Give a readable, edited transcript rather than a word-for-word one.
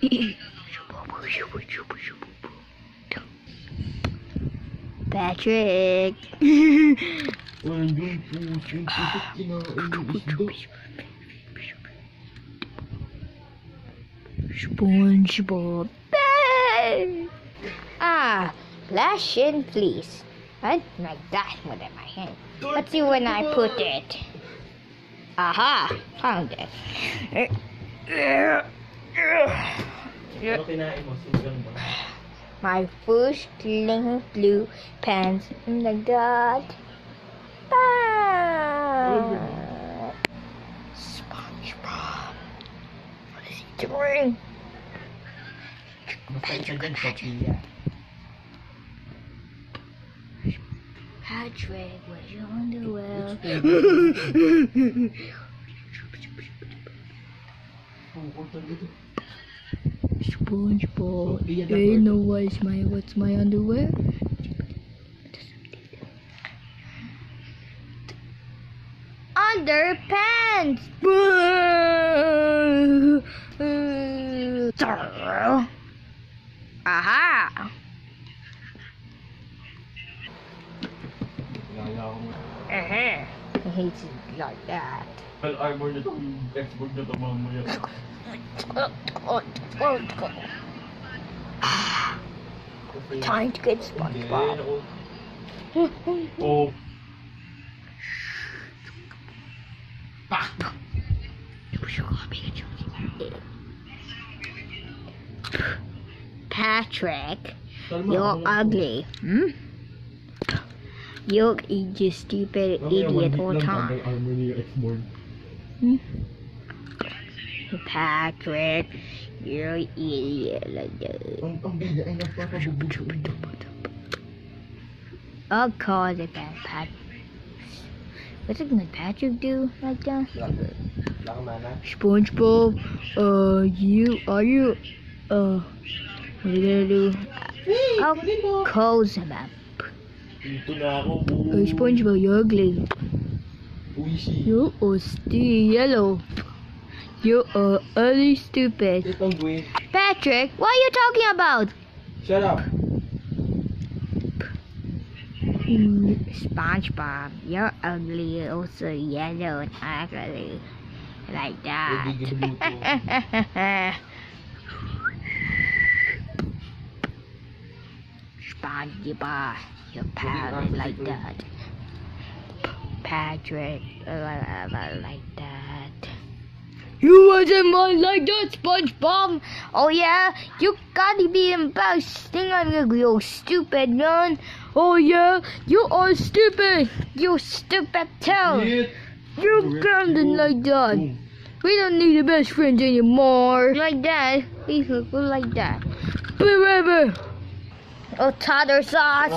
Patrick. SpongeBob. Flash in, please. Right? Like that with my hand. Let's see when I put it. Aha! Found it. My first clean blue pants like that. SpongeBob. What is he doing? Patrick, where's your underwear? SpongeBob, you know what's my underwear? Underpants! Aha! He hates it like that. Well, armor na to, export na to mamaya. Time to get SpongeBob. Oh. Patrick, you're ugly. You're just stupid idiot all the time. Patrick, you're an idiot like that. Of course it can, Patrick. What's it gonna Patrick do like that? SpongeBob, what are you gonna do? I'll close him up. SpongeBob, you're ugly. You are still yellow. You are ugly stupid. Patrick, what are you talking about? Shut up. SpongeBob, you're ugly, also yellow and ugly. Like that. SpongeBob, you're parrot like that. Patrick, like that. You wasn't mine like that, SpongeBob. Oh yeah, you gotta be embarrassing on you stupid man. Oh yeah, you are stupid. You stupid too. You can't like that. We don't need the best friends anymore. Like that, we look like that. Forever. Oh, tartar sauce.